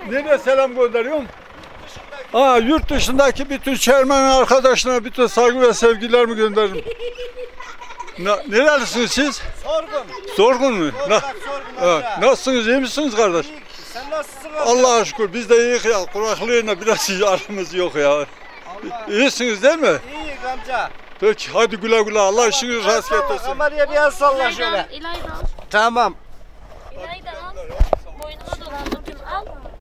Nereye selam gönderiyorum? Yurt dışındaki bütün çermen arkadaşlarına bütün saygı ve sevgilerimi gönderirim. Nerelisiniz siz? Sorgun. Sorgun mu? Sorgun. Nasılsınız? İyi misiniz kardeş? İyi. Sen nasılsın? Allah'a şükür biz de iyiyiz ya. Kuraklığıyla biraz aramız yok ya. İyisiniz değil mi? İyi amca. Peki hadi güle güle. Allah işinizi rast getirsin. Kameraya bir el salla şöyle. Tamam.